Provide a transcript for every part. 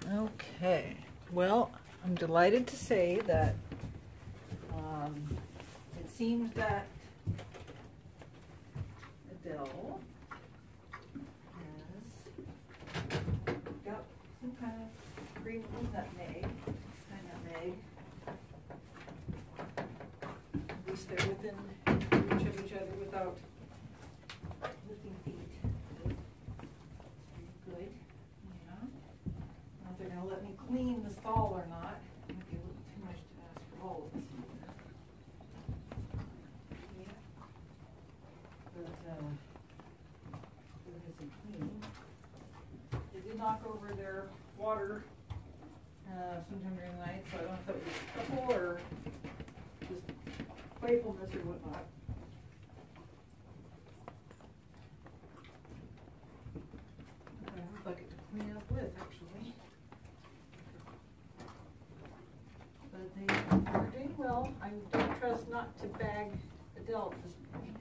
Okay, well, I'm delighted to say that it seems that Adele has got some kind of green nutmeg, at least they're within reach of each other without lifting feet. Good, yeah. Now if they're going to let me clean the stall or not. It might be a little too much to ask for all of this. Yeah. But it isn't clean. They did knock over their water sometime during the night, so I don't know if that was a couple or just playfulness or whatnot. I have a bucket to clean up with, actually. But they're doing well. I don't trust not to bag Adele at this point.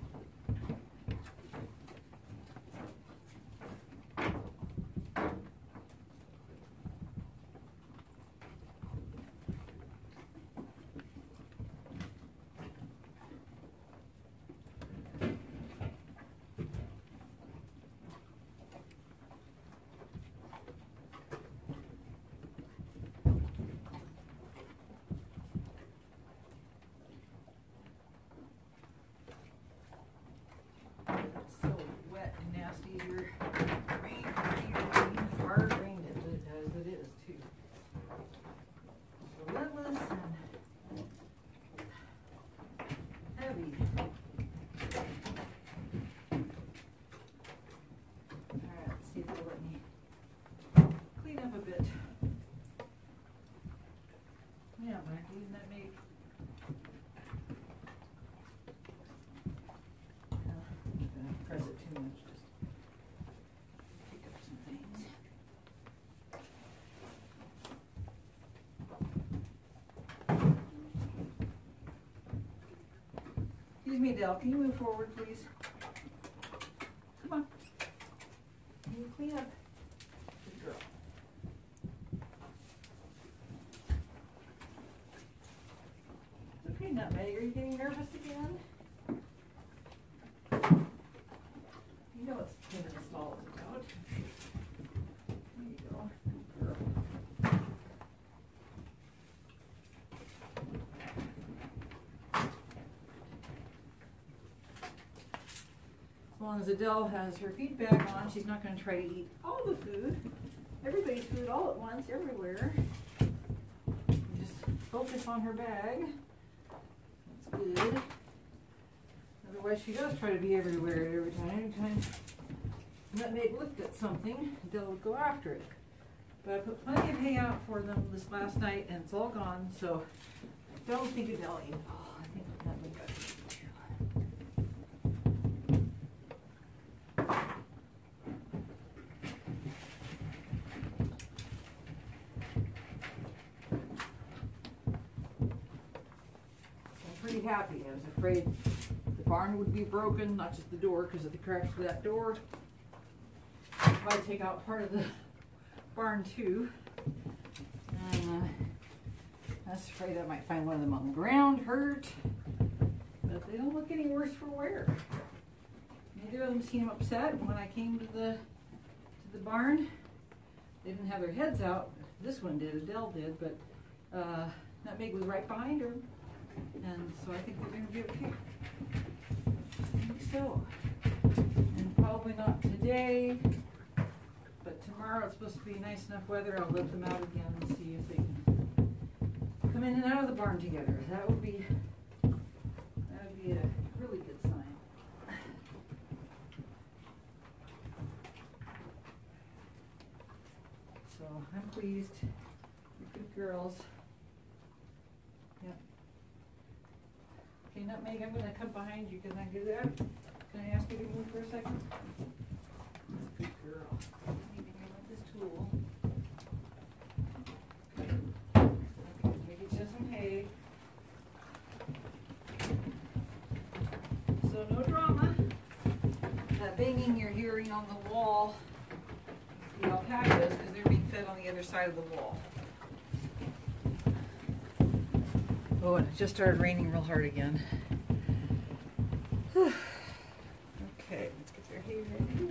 It's so wet and nasty here. Rain, hard rain as it is too. Relentless and heavy. Alright, let's see if they'll let me clean up a bit. Yeah, Mike, isn't that me? Press it too much, just pick up some things. Excuse me, Adele, can you move forward, please? Come on. Can you clean up? Good girl. It's okay, Nutmeg. Are you getting nervous again? You know what's cleaning the stall is about. There you go. Good girl. As long as Adele has her feed bag on, she's not going to try to eat all the food. Everybody's food all at once, everywhere. Just focus on her bag. That's good. Otherwise, she does try to be everywhere every time. Anytime Nutmeg looked at something, Adele would go after it. But I put plenty of hay out for them this last night, and it's all gone, so I don't think Adele ate it all. I think Nutmeg got it too. I'm pretty happy. I was afraid the barn would be broken, not just the door, because of the cracks of that door. If I take out part of the barn too, and I was afraid I might find one of them on the ground hurt, but they don't look any worse for wear. Neither of them seem upset. When I came to the barn, they didn't have their heads out. This one did, Adele did, but Nutmeg was right behind her, and so I think they're going to be okay. I think so. And probably not today, but tomorrow it's supposed to be nice enough weather. I'll let them out again and see if they can come in and out of the barn together. That would be a really good sign. So I'm pleased. You're good girls. Yep. Okay, Nutmeg, I'm going to come behind you. Can I do that? Can I ask you to move for a second? That's a good girl. I need to get with this tool. Okay, make it just some hay. So no drama. That banging you're hearing on the wall is the alpacas because they're being fed on the other side of the wall. Oh, and it just started raining real hard again. Okay, let's get their hay ready.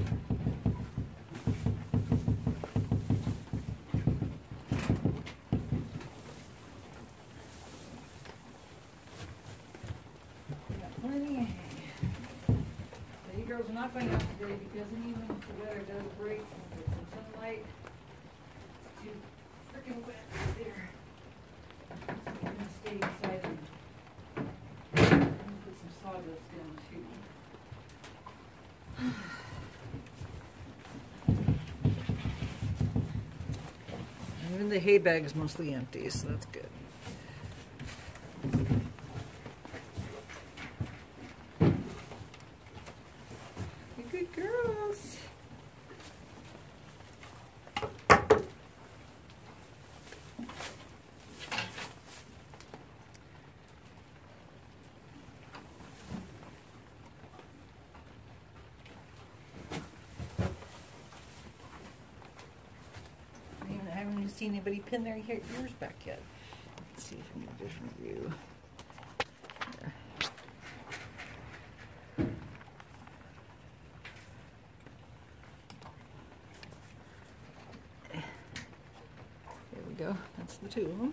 Got plenty of hay. The girls are not going out today because even if the weather does break and get some sunlight, it's too freaking wet out there. So we're going to stay inside and put some sawdust down too. Even the hay bag's mostly empty, so that's good. You're good girls. I haven't seen anybody pin their ears back yet. Let's see from a different view. There. There we go. That's the two of them.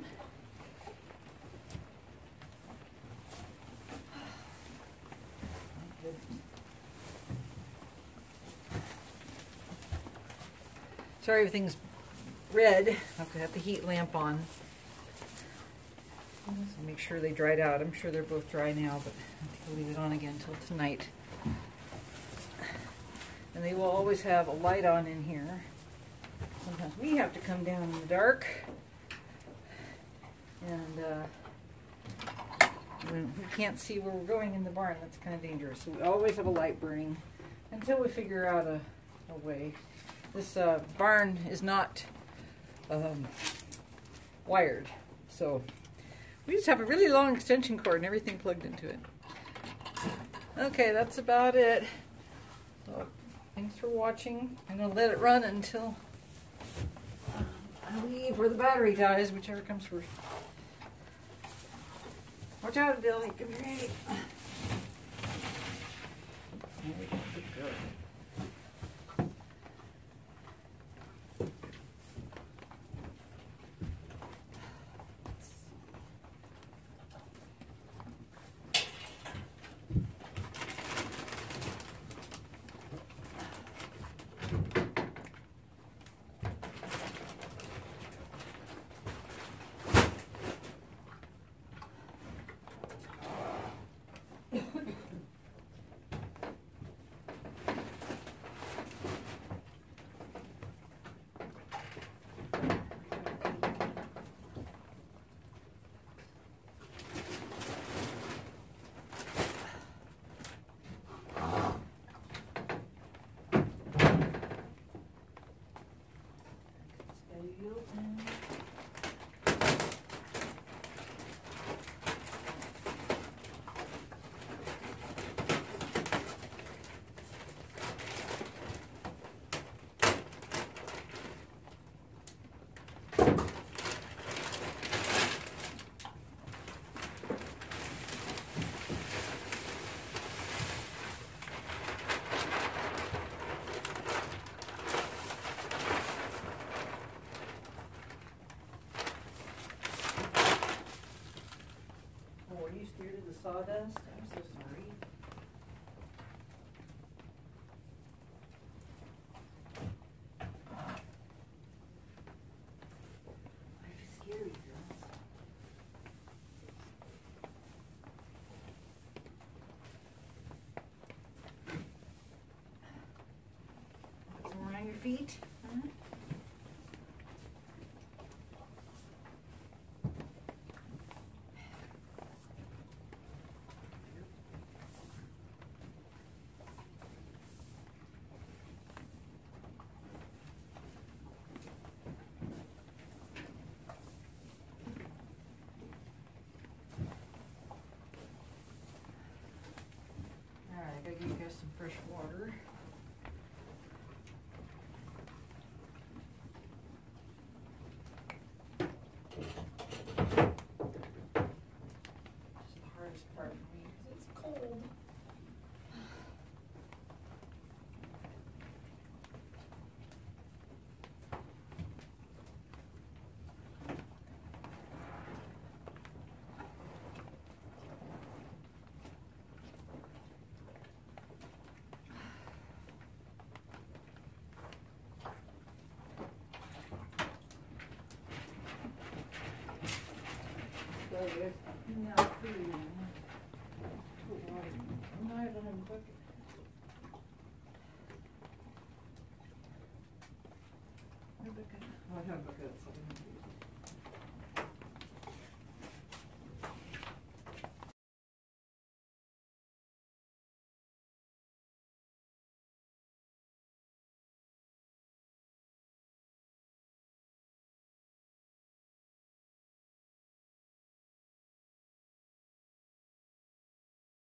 Sorry, everything's red. I've got the heat lamp on. So make sure they dried out. I'm sure they're both dry now, but I have to leave it on again until tonight. And they will always have a light on in here. Sometimes we have to come down in the dark. And when we can't see where we're going in the barn, that's kind of dangerous. So we always have a light burning until we figure out a way. This barn is not wired, so we just have a really long extension cord and everything plugged into it. Okay, that's about it. So thanks for watching. I'm going to let it run until I leave or the battery dies, whichever comes first. Watch out, Dilly. Come here. There we go. Good girl. Sawdust. I'm so sorry. Life is scary, girls. Put some around your feet. Huh? Alright, I gotta give you guys some fresh water.